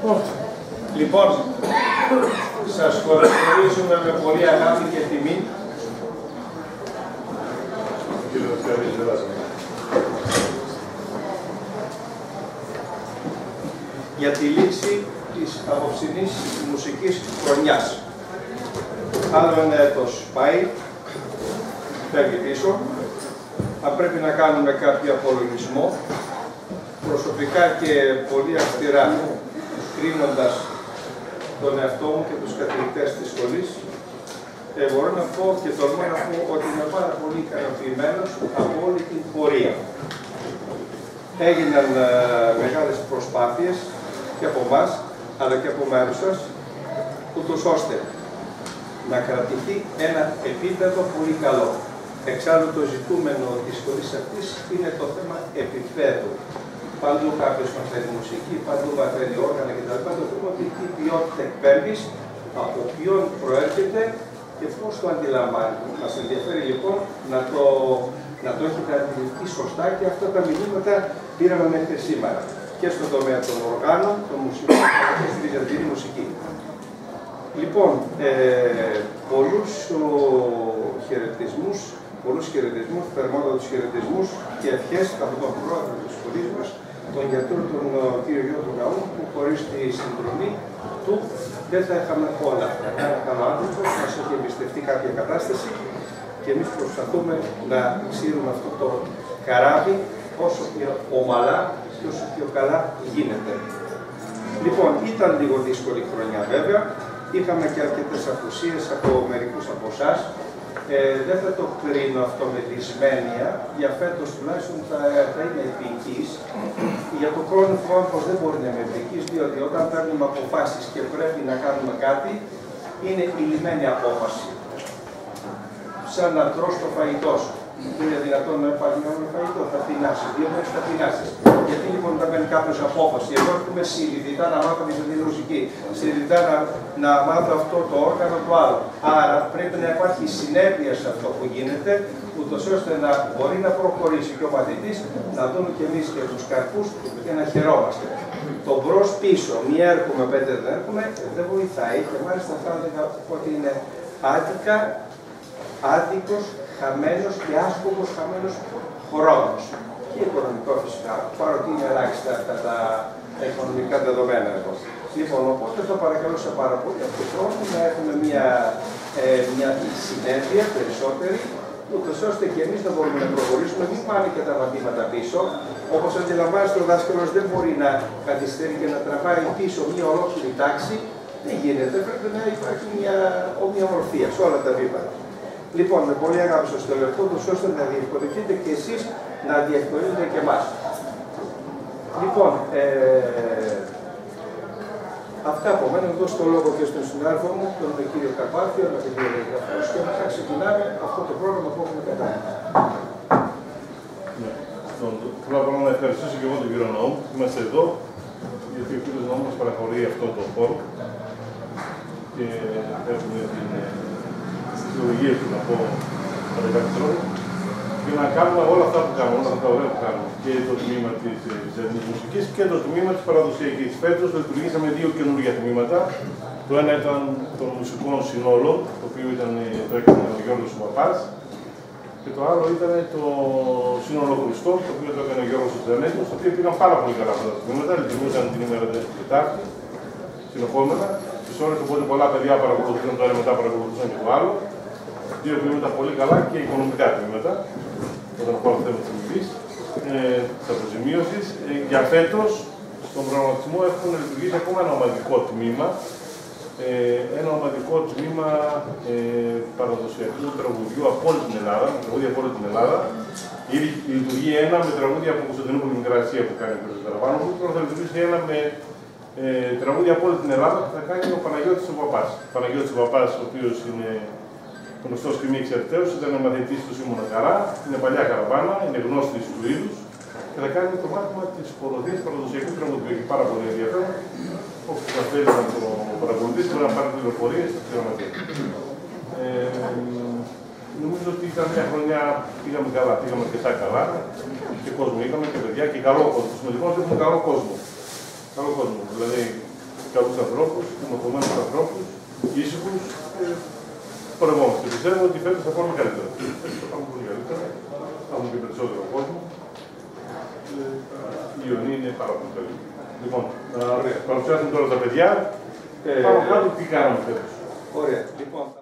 Λοιπόν, σας χωρίζουμε με πολύ αγάπη και τιμή. Για τη λήξη της απόψινής μουσικής χρονιάς. Άλλο ένα έτος πάει, φεύγει πίσω. Θα πρέπει να κάνουμε κάποιο απολογισμό. Προσωπικά και πολύ αυστηρά, κρίνοντας τον εαυτό μου και τους καθηγητές της σχολής, μπορώ να πω και τολμώ να πω ότι είμαι πάρα πολύ ικανοποιημένος από όλη την πορεία. Έγιναν μεγάλες προσπάθειες και από εμάς, αλλά και από μέρους σας, ούτως ώστε να κρατηθεί ένα επίπεδο πολύ καλό. Εξάλλου το ζητούμενο της σχολής αυτής είναι το θέμα επίπεδου. Παντού κάποιος μαθαίνει μουσική, παντού μαθαίνει όργανα κτλ. Το θέμα ότι τι ποιότητα εκπέμπεις, από ποιον προέρχεται και πώς το αντιλαμβάνει. Μας ενδιαφέρει λοιπόν να το έχετε αντιληφθεί σωστά και αυτά τα μηνύματα πήραμε μέχρι σήμερα. Και στον τομέα των οργάνων, των μουσικών και στη βυζαντινή μουσική. Λοιπόν, πολλούς χαιρετισμούς, θερμότατους χαιρετισμούς και ευχές από τον πρόεδρο της σχολής μας, τον γιατρό τον κύριο Γιώργο Ναού, που χωρίς τη συνδρομή του δεν θα είχαμε όλα αυτά. Ένα καλό άνθρωπο μας έχει εμπιστευτεί κάποια κατάσταση και εμείς προσπαθούμε να ξύρουμε αυτό το καράβι όσο πιο ομαλά και όσο πιο καλά γίνεται. Λοιπόν, ήταν λίγο δύσκολη χρονιά βέβαια. Είχαμε και αρκετές απουσίες από μερικούς από εσάς. Δεν θα το κρίνω αυτό με δυσμένεια. Για φέτος τουλάχιστον θα είμαι επικής. Για το χρόνο φοβάμαι πως δεν μπορεί να είμαι επικής, διότι όταν παίρνουμε αποφάσεις και πρέπει να κάνουμε κάτι, είναι η λυμμένη απόφαση. Σαν να τρως το φαγητό σου. Είναι δυνατόν να πάρει ένα φαγητό, θα πεινάσεις. 2 μέρες θα πεινάσεις. Γιατί λοιπόν να παίρνει κάποιος απόφαση? Εγώ έχουμε συνειδητά να μάθω τη μουσική, συνειδητά να μάθω αυτό το όργανο το άλλο. Άρα πρέπει να υπάρχει συνέπεια σε αυτό που γίνεται, ούτως ώστε να μπορεί να προχωρήσει και ο μαθητής, να δούμε και εμείς και τους καρπούς και να χαιρόμαστε. Το μπρος πίσω, μία έρχομαι, 5 δεν έρχομαι, δεν βοηθάει και μάλιστα θα έλεγα ότι είναι άδικος, χαμένος και άσκοπος χαμένος χρόνος. Και οικονομικό φυσικά, παρότι είναι ελάχιστα αυτά τα οικονομικά δεδομένα εδώ. Λοιπόν, οπότε θα παρακαλούσα πάρα πολύ από τον χρόνο να έχουμε μια συνέπεια περισσότερη, ούτως ώστε και εμείς να μπορούμε να προχωρήσουμε, μην πάνε και τα μαθήματα πίσω. Όπως αντιλαμβάνεστε, ο δάσκαλος δεν μπορεί να καθυστερεί και να τραβάει πίσω μια ολόκληρη τάξη. Δεν γίνεται, πρέπει να υπάρχει μια ομοιομορφία σε όλα τα βήματα. Λοιπόν, με πολύ αγάπη στο τελευταίο, ώστε να διευκολυνθείτε και εσείς να διευκολύνετε και εμάς. Λοιπόν, αυτά από μένα, δώσω το λόγο και στον συνάδελφο μου, τον κύριο Καρπάθιο, με τον κύριο Γραφός, και μετά ξεκινάμε αυτό το πρόγραμμα που έχουμε κατά. Θέλω απλά να ευχαριστήσω και εγώ τον κύριο Ναού. Είμαστε εδώ, γιατί ο κύριος Ναού μας παραχωρεί αυτό το χώρο και έχουμε την συλλογία του, να πω με κάποιο τρόπο, και να κάνουμε όλα αυτά που κάνουμε, όλα αυτά τα ωραία που κάνουμε. Και το τμήμα της βυζαντινής μουσικής και το τμήμα της παραδοσιακής. Φέτος λειτουργήσαμε 2 καινούργια τμήματα. Το ένα ήταν των μουσικών συνόλων, το οποίο το έκανε ο Γιώργος Παπάς. Και το άλλο ήταν το σύνολο Χριστό, το οποίο το έκανε ο Γιώργος Τζανέτος, το οποίο πήγαν πάρα πολύ καλά αυτά τα τμήματα. Λειτουργούσαν την ημέρα την Τετάρτη, συνεχόμενα. Τις ώρες, οπότε πολλά παιδιά παρακολουθούν το ένα, μετά παρακολουθούν και το άλλο. 2 τμήματα πολύ καλά και οικονομικά τμήματα, όταν αφορά το θέμα της αμοιβής, της αποζημίωσης. Για φέτος, στον προγραμματισμό έχουν λειτουργήσει ακόμα ένα ομαδικό τμήμα. Ένα ομαδικό τμήμα παραδοσιακού τραγουδιού από όλη την Ελλάδα, τραγούδια από όλη την Ελλάδα. Ήδη λειτουργεί ένα με τραγούδια από Κωνσταντινούπολη Μικρά Ασία που κάνει ο κ. Καραβάνογλου. Τώρα θα λειτουργήσει ένα με τραγούδια από όλη την Ελλάδα που θα κάνει ο Παναγιώτης ο Παπάς. Ο Παναγιώτης ο Παπάς, ο οποίος είναι γνωστός και μη εξαιρεταίος, ήταν μαθητής του Σίμωνα Καρά, είναι παλιά καραβάνα, είναι γνώστης του είδους και θα κάνει το μάθημα της ποδοδίας παραδοσιακού τραγουδιού. Έχει πάρα πολύ ενδιαφέρον. Όποιος θα θέλει να το παρακολουθήσει, μπορεί να πάρει πληροφορίες στη γραμματεία. Νομίζω ότι ήταν μια χρονιά που πήγαμε καλά, πήγαμε αρκετά καλά. Και κόσμο είχαμε και παιδιά και καλό κόσμο. Το σημαντικό είναι ότι έχουμε καλό κόσμο. Καλό κόσμο. Δηλαδή, καλούς ανθρώπους, μορφωμένους ανθρώπους, ήσυχους. Πορευόμαστε. Πιστεύω ότι φέτος θα πάμε καλύτερα. Φέτος θα πάμε πολύ καλύτερα. Θα έχουμε και περισσότερο κόσμο. Η Ιωνή είναι πάρα πολύ καλή. Λοιπόν, να παρουσιάσουμε τώρα τα παιδιά. Πάνω κάτω τι κάναμε φέτος. Ωραία. Λοιπόν,